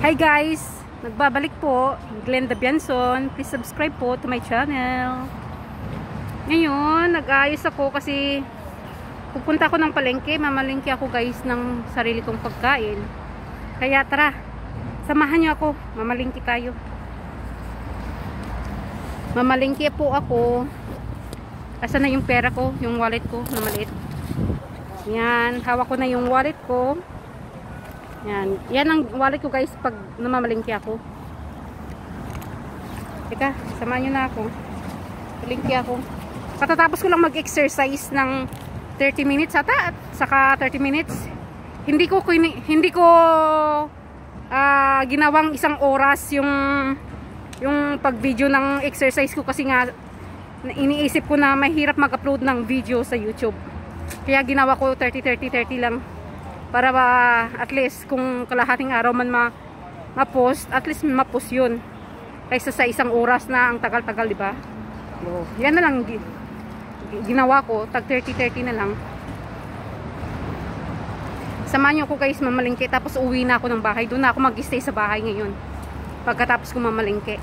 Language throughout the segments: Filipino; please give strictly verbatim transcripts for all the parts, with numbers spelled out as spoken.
Hi guys! Nagbabalik po, Glenda Bianson. Please subscribe po to my channel. Ngayon, nag-ayos ako kasi pupunta ako ng palengke. Mamalengke ako guys ng sarili kong pagkain. Kaya tara, samahan niyo ako. Mamalengke tayo. Mamalengke po ako. Asan na yung pera ko? Yung wallet ko na maliit. Yan, hawak ko na yung wallet ko. Yan. Yan ang wallet ko guys pag namamalingki ako. Teka, samahan nyo na ako. Malingki ako. Patatapos ko lang mag-exercise ng thirty minutes ata at saka thirty minutes. Hindi ko hindi ko uh, ginawang isang oras yung yung pag-video ng exercise ko kasi nga iniisip ko na mahirap mag-upload ng video sa YouTube. Kaya ginawa ko thirty thirty thirty lang. Para ba, at least, kung kalahating araw man ma-post, ma at least ma-post yun. Kaysa sa isang oras na ang tagal-tagal, di ba? So, yan na lang ginawa ko. Tag thirty thirty na lang. Samahan niyo ako guys mamalingke. Tapos uwi na ako ng bahay. Doon na ako mag-stay sa bahay ngayon. Pagkatapos ko mamalingke.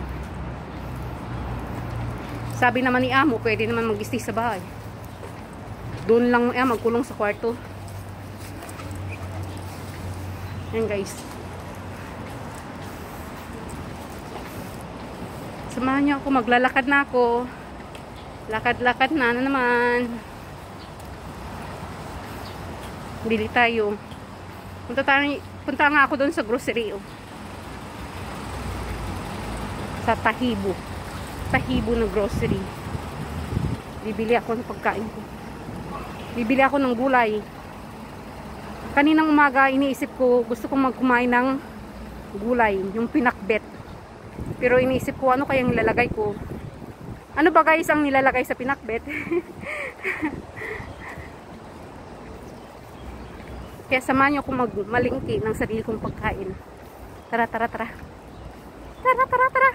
Sabi naman ni Amo, pwede naman mag-stay sa bahay. Doon lang eh, magkulong sa kwarto. Yan guys. Samahan niyo ako. Maglalakad na ako. Lakad-lakad na na naman. Bili tayo. Punta, tayo, punta nga ako doon sa grocery. Oh. Sa Tahibo. Tahibo na grocery. Bibili ako ng pagkain ko. Bibili ako ng gulay. Kaninang umaga iniisip ko gusto kong magkumain ng gulay, yung pinakbet. Pero iniisip ko ano kayang nilalagay ko. Ano ba guys ang nilalagay sa pinakbet? Kaya samahan niyo akong magmalingki ng sarili kong pagkain. Tara, tara, tara. Tara, tara, tara.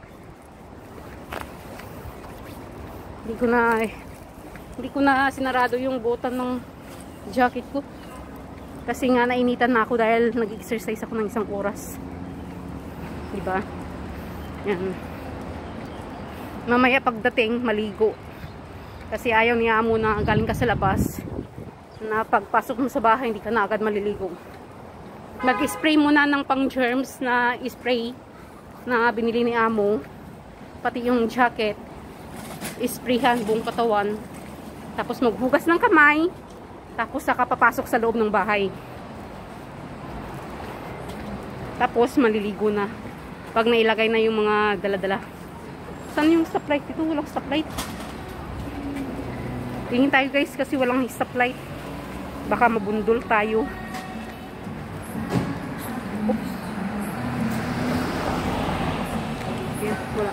Hindi ko na eh, hindi ko na sinarado yung button ng jacket ko. Kasi nga nainitan na ako dahil nag-exercise ako ng isang oras. Diba? Yan. Mamaya pagdating, maligo. Kasi ayaw niya mo na galing ka sa labas. Na pagpasok mo sa bahay, hindi ka na agad maliligo. Mag-spray muna ng pang-germs na spray na binili ni Amo. Pati yung jacket. Sprayhan buong katawan. Tapos maghugas ng kamay. Tapos saka papasok sa loob ng bahay. Tapos maliligo na. Pag nailagay na yung mga dala-dala. Saan yung stoplight? Dito walang stoplight. Tingin tayo guys kasi walang stoplight. Baka mabundol tayo. Oops. Yan, wala.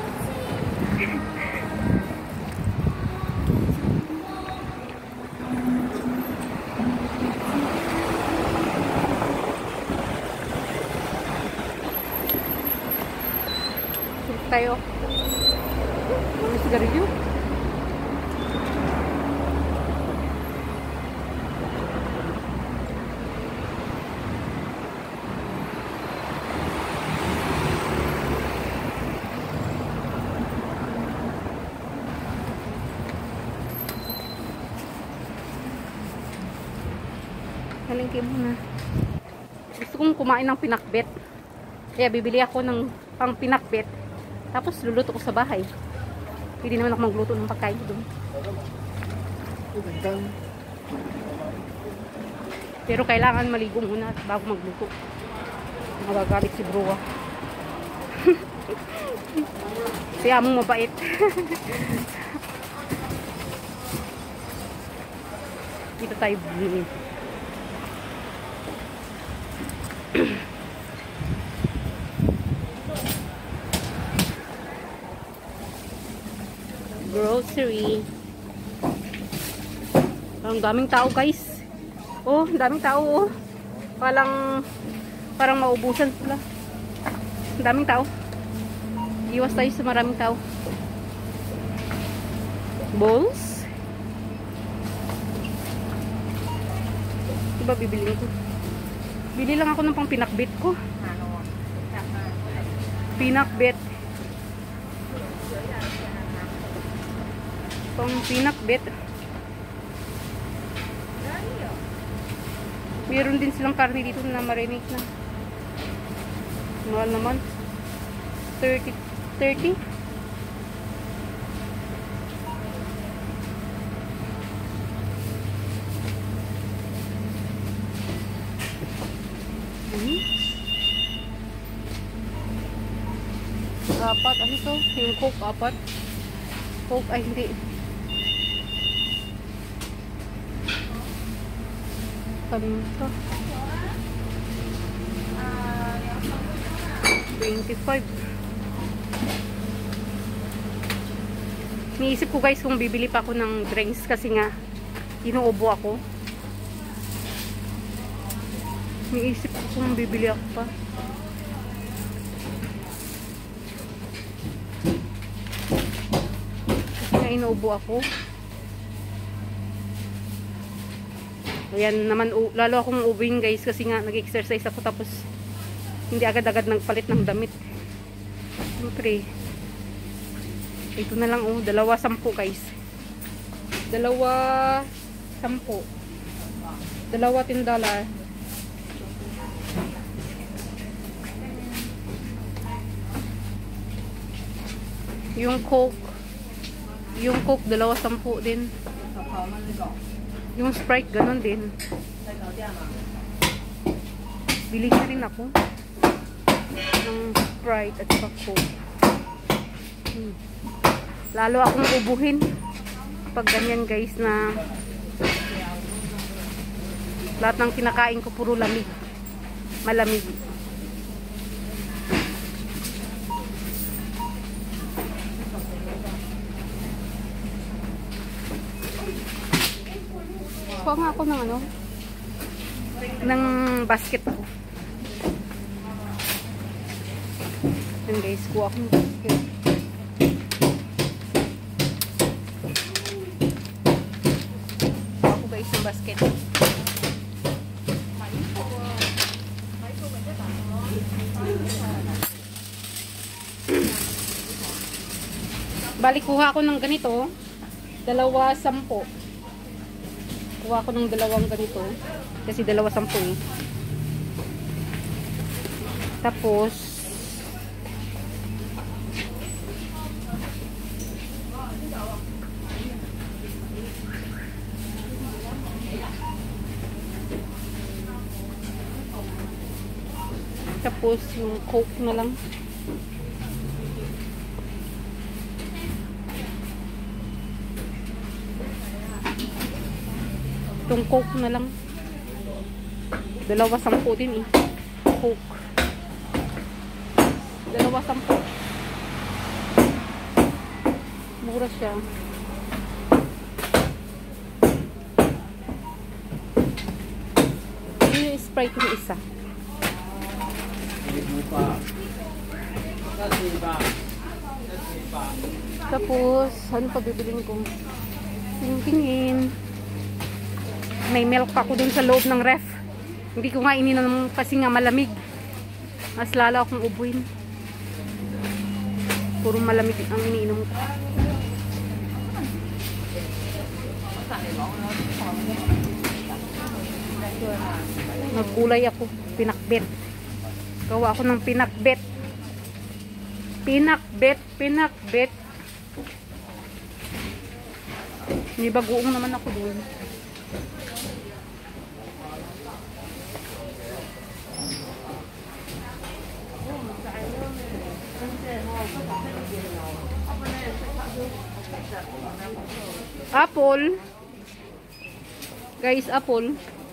Tayo. May sigarilyo. Halingki muna. Gusto kong kumain ng pinakbet. Kaya bibili ako ng pang pinakbet. Tapos luluto ko sa bahay. Pwede naman ako magluto ng pagkain doon. Pero kailangan maligo muna bago magluto. Magagalit si Broa. Si Among mabait. Dito tayo bumili. Grocery. Ang daming tao guys. Oh, daming tao oh. Parang parang maubusan sila. Ang daming tao. Iwas tayo sa maraming tao. Bowls. Diba bibili ko? Bili lang ako ng pang pinakbit ko. pinakbet. Pang pinakbet. Meron din silang karne dito na marinate na. Mahal naman. thirty. thirty? Hmm? Apat. Ano to? Yung Coke, apat. Coke, ay hindi. Kanto. twenty-five. Niisip ko guys kung bibili pa ako ng drinks kasi nga inuubo ako. Niisip ko kung bibili ako pa. Kasi nga inuubo ako. Ayan naman, lalo akong ubuin guys kasi nga nag-exercise ako tapos hindi agad-agad nagpalit ng damit. Siyempre, ito na lang oh, dalawa sampu guys. Dalawa sampu. Dalawa ten dollar. Yung Coke, yung Coke dalawa sampu din. Yung Sprite, ganun din. Bili na rin ako ng Sprite at saka Coke. Hmm. Lalo akong ubuhin pag ganyan guys na lahat ng kinakain ko puro lamig. Malamig. Kuha nga ako ng ano, ng basket ko. Yan guys, kuha ako ng basket. Kuha ako guys ng basket. Balik kuha ako ng ganito, dalawa sampo. Kuha ko ng dalawang ganito kasi dalawa sampu eh. Tapos tapos yung Coke na lang. Itong Coke na lang. Dalawa sampu din eh. Coke. Dalawa sampu. Mura siya. Yung Sprite yung isa. Tapos, ano pa bibilin ko? Tingin-tingin. May milk pa ako dun sa loob ng ref. Hindi ko nga ininom kasi nga malamig. Mas lalo akong ubuin. Puro malamig ang iniinom ko. Nagkulay ako. Pinakbet. Gawa ako ng pinakbet. Pinakbet. Pinakbet. May bagoong naman ako dun. Apple. Guys, apple.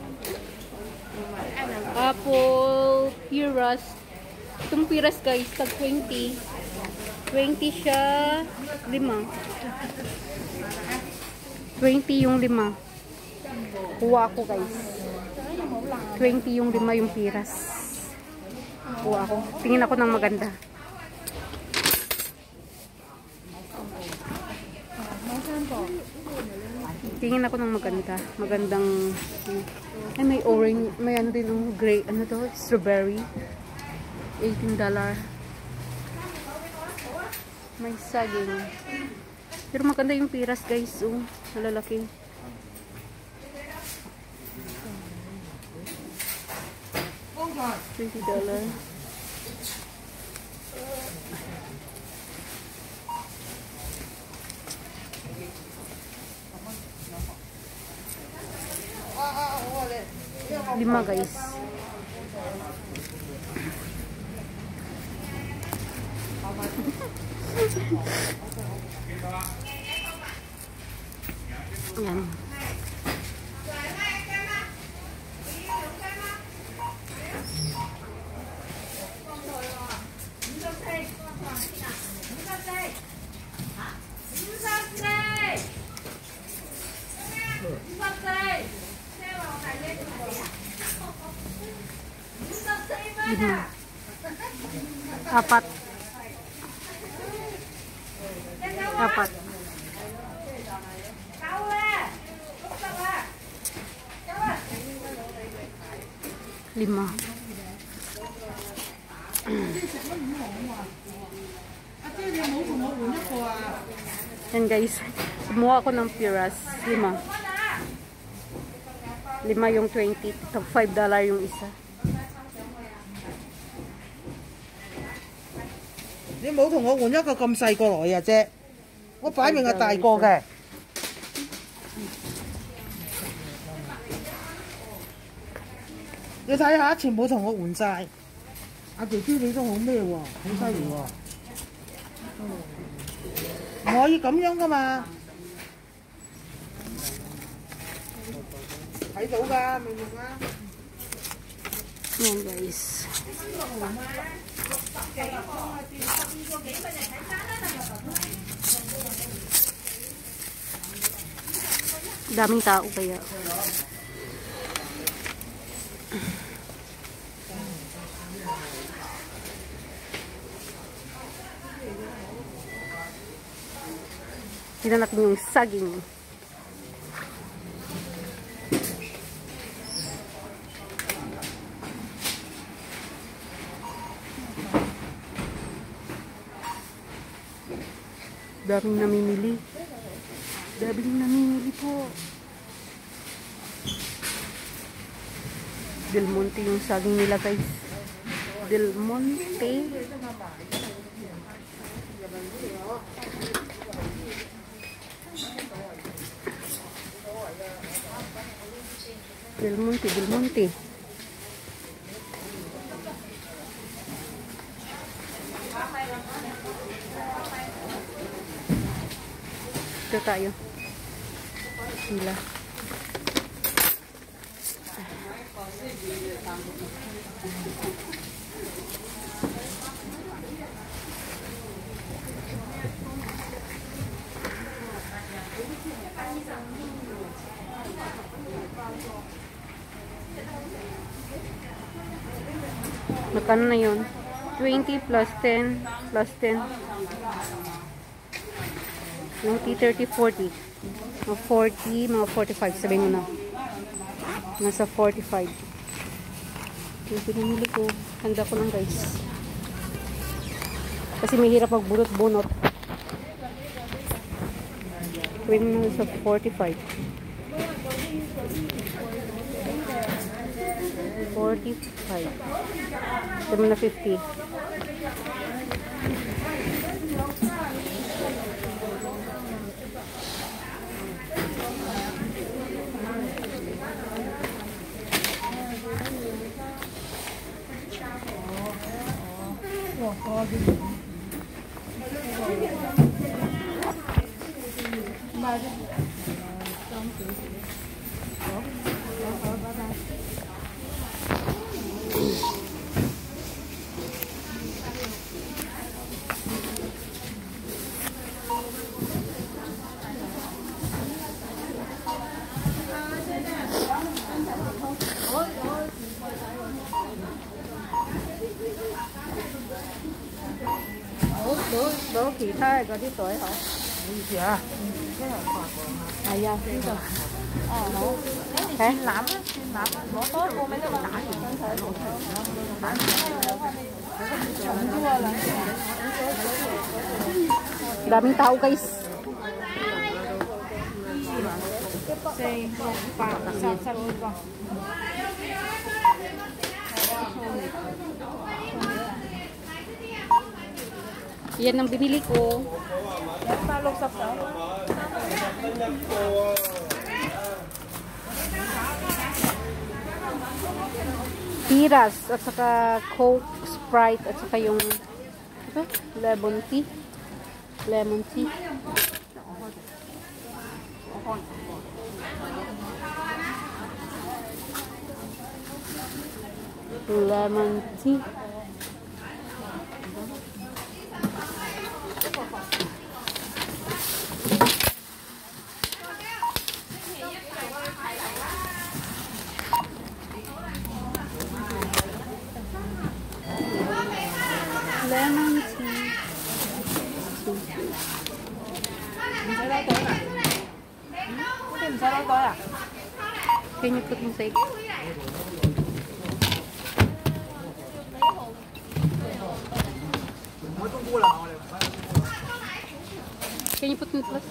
Apple piras. Itong piras guys, tag twenty. twenty siya, lima. twenty yung lima. Kuha ako guys. twenty yung lima yung piras. Kuha ako. Tingin ako ng maganda. Tingin ako ng maganda. Magandang ay may orange, may ano din yung gray, ano to, strawberry. eighteen dollars. May saging. Pero maganda yung piras guys. Oh, malalaki. twenty dollars. Lima guys. Yan. Lima. Apat. Apat. Lima. Yan guys. Kumuha ako ng piras. Lima. Lima yung twenty. five dollars yung isa. 你冇同我換一個咁細個來啊啫，我擺明係大個嘅。你睇下，全部同我換晒。阿姐姐你都好咩喎？好犀利喎！唔可以咁樣噶嘛？睇到㗎，明唔明啊？ Yan guys. Daming tao kaya. Tingnan natin yung saging. Daming namimili. Daming namimili po. Del Monte yung saging nila guys. Del Monte. Del Monte, Del Monte. Ito tayo. Sila. Magkano na yun? twenty plus ten plus ten. twenty, thirty, forty. Mga forty, mga forty-five. Sabihin mo na. Nasa forty-five. Yung pinamili ko. Handa ko lang guys. Kasi may hirap magbunot-bunot. Sabihin mo na sa forty-five. forty-five. Sabihin mo na fifty. Đó kỳ thay có đi tuổi hả? Gì à? À dạ, đi rồi. Ờ, nó. Hả? Làm á, làm á, bỏ tốt cô mấy cái con nãy thì không thể. Chồng chua là. Daming tao guys. Yan ang binili ko. Tiras at saka Coke, Sprite at saka yung ito, lemon tea. Lemon tea. Lemon tea. Lemon tea. Can you put in sake? Can you put in plus?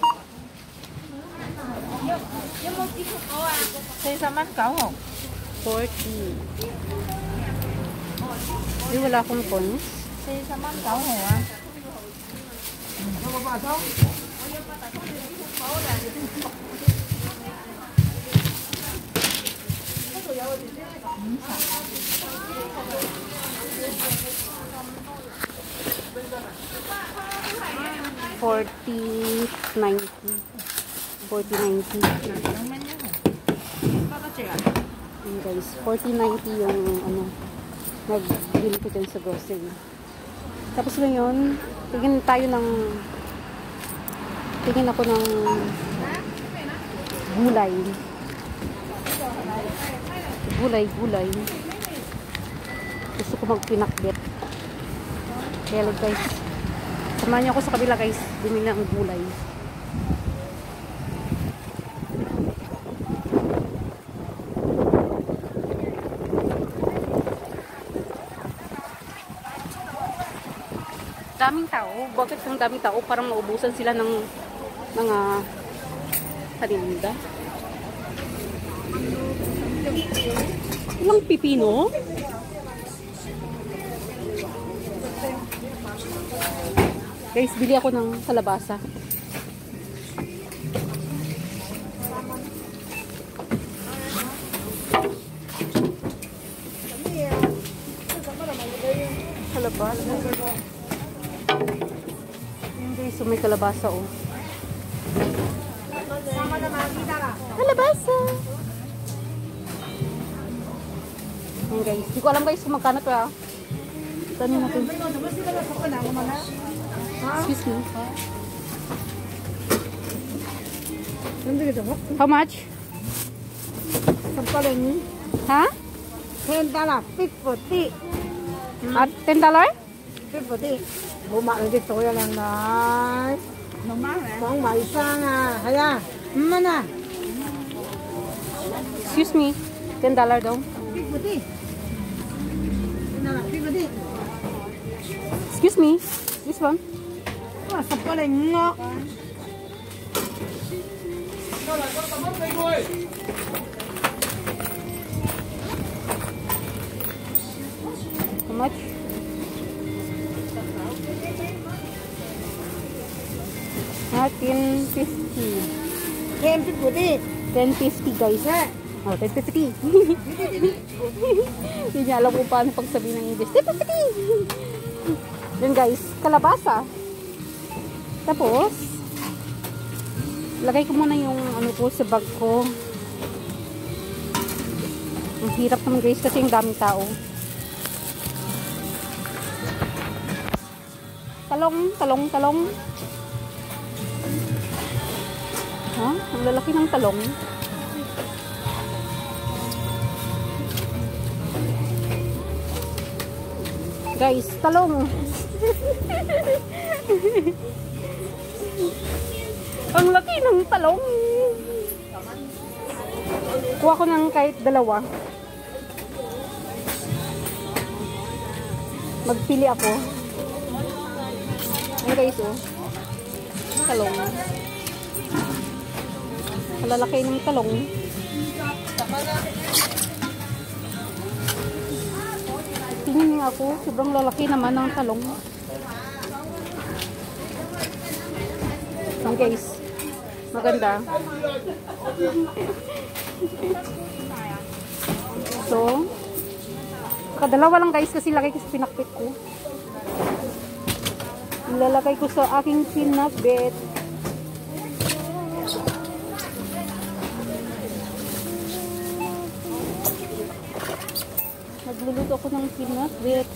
Say saman cậu không? forty. Di wala akong coins. Say saman cậu hả? Forty ninety. Forty ninety. Ayan guys, forty ninety yung ano nagbili ko dyan sa grocery. Tapos ngayon, tingin tayo ng tingin ako ng gulay. Gulay, gulay. Gusto ko magpinakbet. Kaya lang guys, samahan niyo ako sa kabila guys, bumili ng gulay. Daming tao. Bakit ang daming tao? Parang maubusan sila ng mga paninda. Ilang pipino? Guys, bili ako ng kalabasa. Kalabasa. So may kalabasa oh. Kalabasa. Ayan guys. Hindi ko alam guys kung magkano ito ah. Tanong natin. Excuse me. How much? Ha? ten dollars, fifty. At ten dollars? fifty. Buma ulit ito yan ang nice. Kung may isa nga. Kaya, mana? Excuse me. ten dollars daw. fifty. fifty. Excuse me. This one. Ah, sa pala nga. How much? Ah, ten fifty. ten fifty. ten fifty guys. Oh, ten fifty. Hindi niya alam kung paano pagsabihin ng English. ten fifty. Yun guys, kalabasa. Tapos, lagay ko muna yung ano ko sa bag ko. Ang hirap naman guys kasi yung daming tao. Talong, talong, talong. Ha? Ang lalaki ng talong. Guys, talong. Ang laki ng talong. Kuha ko ng kahit dalawa. Magpili ako. Ayan guys, oh. Talong. Malalaki ng talong. Tingnan niyo ako, sobrang lalaki naman ng talong. Ang guys, maganda. So, kadalawa lang guys kasi lagay ko sa pinakbit ko. Ilalagay ko sa aking pinakbit. Nagluluto ako ng pinakbit.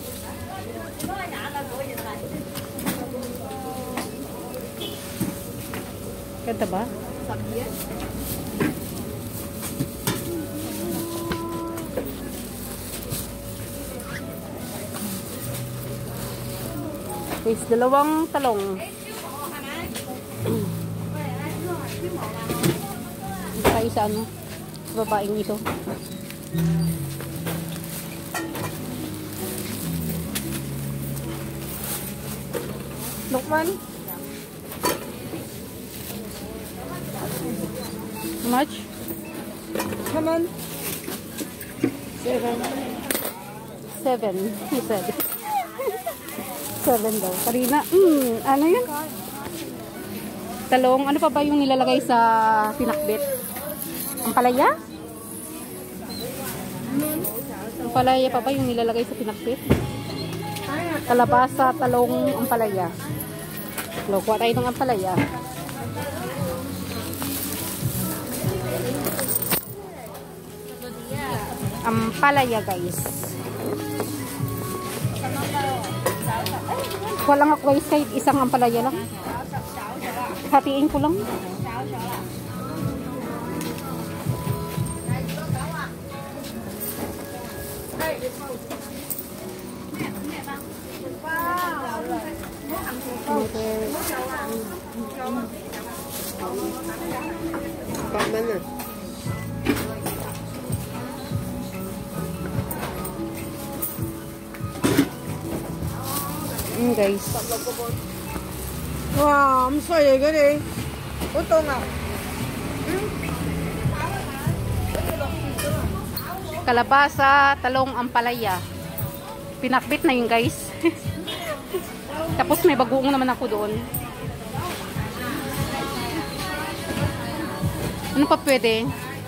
Ganda ba? Guys, dalawang talong. Tayo sa ano? Babaeng ito. Lukman? How much? Come on. Seven. Seven, he said. Seven daw. Karina, hmm, ano yun? Talong, ano pa ba yung nilalagay sa pinakbit? Ang palaya? Ang palaya pa ba yung nilalagay sa pinakbit? Kalabasa, talong, ang palaya. Kuha tayo ng ang palaya. Ang palaya guys. Kuha lang ako guys kahit isang ang palaya lang. Hatiin ko lang. Paman na. Mm, guys. Wow, I'm sorry, gani. Ito nga. Kalabasa, talong, ampalaya. Pinakbit na yun guys. Tapos may bagoong naman ako doon. Ano pa pwede?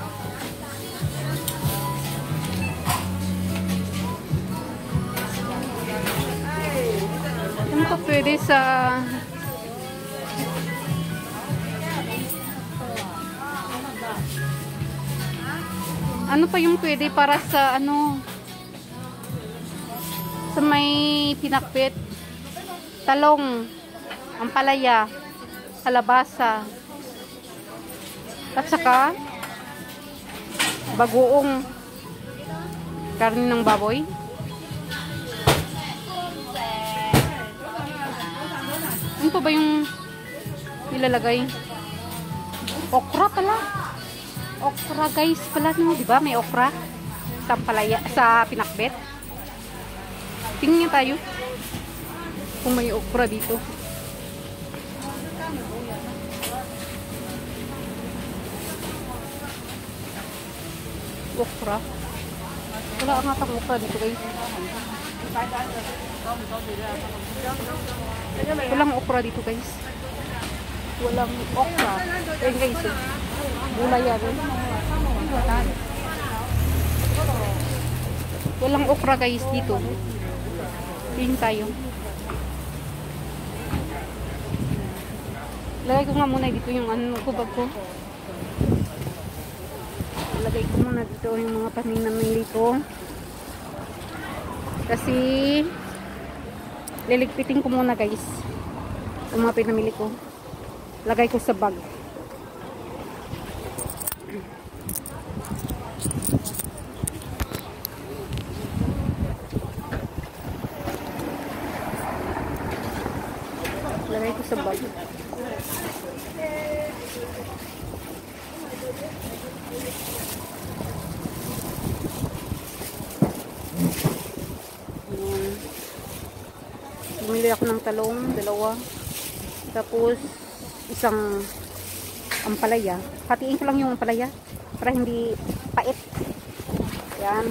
Ano pa pwede sa... Ano pa yung pwede para sa ano? Sa may pinakbit? Talong, ampalaya, kalabasa, at saka bagoong karne ng baboy. Ano pa ba yung nilalagay? Okra pala. Okra guys pala, no? Diba? May okra sa ampalaya, sa pinakbet. Tingnan tayo kung may okra dito. Okra. Wala nga tang okra dito guys. Walang okra dito guys. Walang okra. Ayun guys. Eh. Gulay yan. Walang okra guys dito. Tingin tayo. Lagay ko nga muna dito yung ano kubag ko. Lagay ko muna dito yung mga paninamili ko. Kasi liligpitin ko muna guys. Yung mga pinamili ko. Lagay ko sa bag. Lagay ko sa bag. Bumili ako ng talong, dalawa. Tapos isang ampalaya. Hatiin ko lang yung ampalaya para hindi pait. Yan.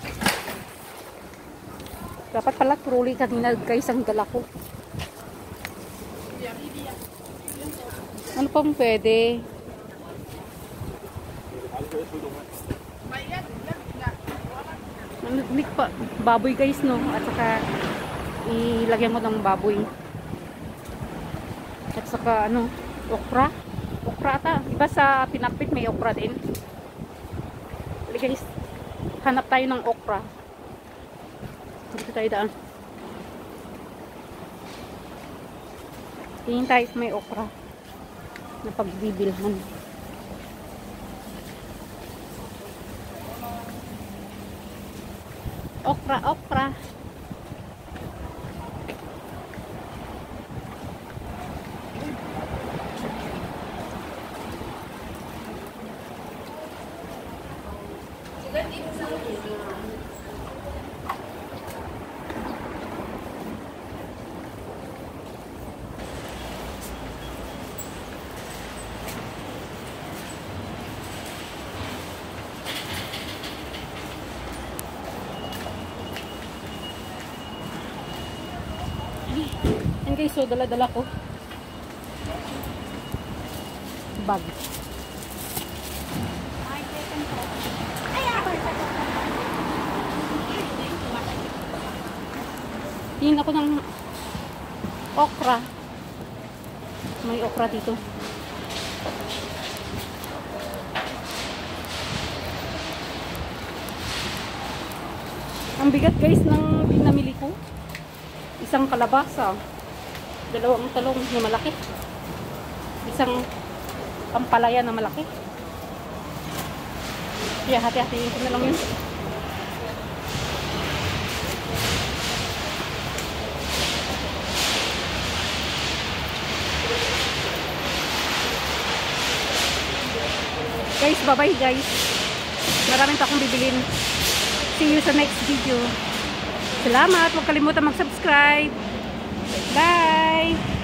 Dapat pala truly kanina guys ang dala ko. Ano pang pwede? Naglik pa. Baboy guys no. At saka ilagyan mo ng baboy. At saka ano, okra. Okra ata. Iba sa pinakpit may okra din. Guys, hanap tayo ng okra. Dito tayo daan. Tingin tayo may okra na pagbibilhan. Okra, okra. Yan guys, so dala-dala ko bag. Tingin ako ng okra. May okra dito. Ang bigat guys ng pinamili ko. Isang kalabasa, dalawang talong na malaki, isang ampalaya na malaki. Kaya hati-hatiin ko na lang yun. Guys, bye-bye guys. Maraming pa akong bibilin. See you sa next video. Salamat. Huwag kalimutan mag-subscribe. Bye!